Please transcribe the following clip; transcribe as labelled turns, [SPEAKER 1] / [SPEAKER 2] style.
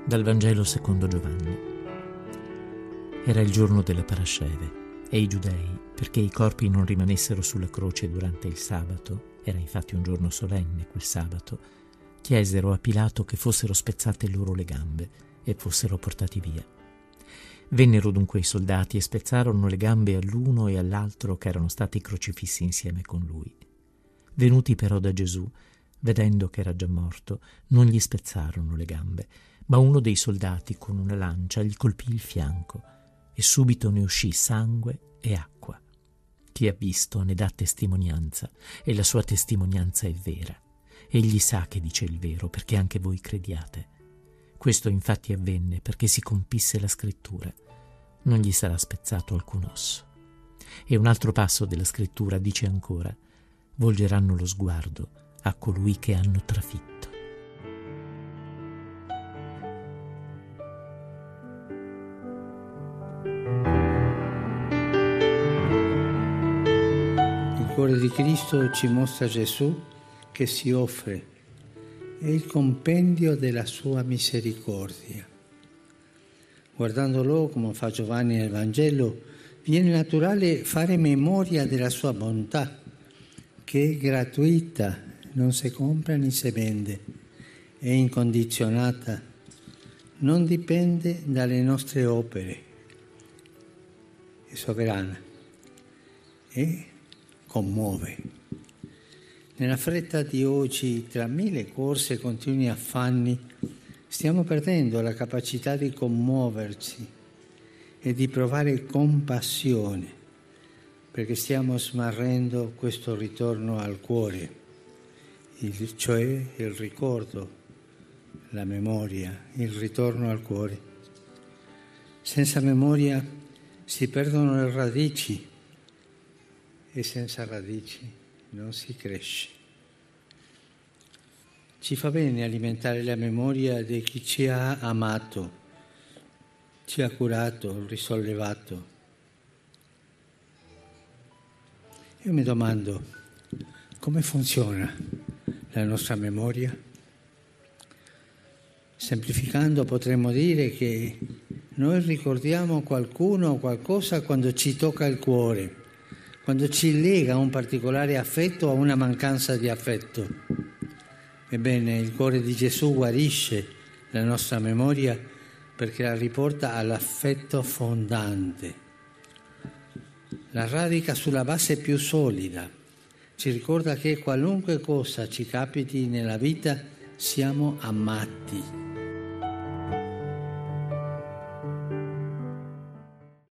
[SPEAKER 1] Dal Vangelo secondo Giovanni. Era il giorno della Parasceve e i giudei, perché i corpi non rimanessero sulla croce durante il sabato, era infatti un giorno solenne quel sabato, chiesero a Pilato che fossero spezzate loro le gambe e fossero portati via. Vennero dunque i soldati e spezzarono le gambe all'uno e all'altro che erano stati crocifissi insieme con lui. Venuti però da Gesù, vedendo che era già morto, non gli spezzarono le gambe, ma uno dei soldati con una lancia gli colpì il fianco e subito ne uscì sangue e acqua. Chi ha visto ne dà testimonianza e la sua testimonianza è vera. Egli sa che dice il vero perché anche voi crediate. Questo infatti avvenne perché si compisse la scrittura: non gli sarà spezzato alcun osso. E un altro passo della scrittura dice ancora: volgeranno lo sguardo a colui che hanno trafitto.
[SPEAKER 2] Il cuore di Cristo ci mostra Gesù che si offre, è il compendio della sua misericordia. Guardandolo, come fa Giovanni nel Vangelo, viene naturale fare memoria della sua bontà, che è gratuita, non si compra né si vende, è incondizionata, non dipende dalle nostre opere, è sovrana e commuove. Nella fretta di oggi, tra mille corse e continui affanni, stiamo perdendo la capacità di commuoverci e di provare compassione, perché stiamo smarrendo questo ritorno al cuore, cioè il ricordo, la memoria, il ritorno al cuore. Senza memoria si perdono le radici e senza radici non si cresce. Ci fa bene alimentare la memoria di chi ci ha amato, ci ha curato, risollevato. Io mi domando, come funziona la nostra memoria? Semplificando potremmo dire che noi ricordiamo qualcuno o qualcosa quando ci tocca il cuore, quando ci lega a un particolare affetto o a una mancanza di affetto. Ebbene, il cuore di Gesù guarisce la nostra memoria perché la riporta all'affetto fondante. La radica sulla base più solida. Ci ricorda che qualunque cosa ci capiti nella vita siamo amati.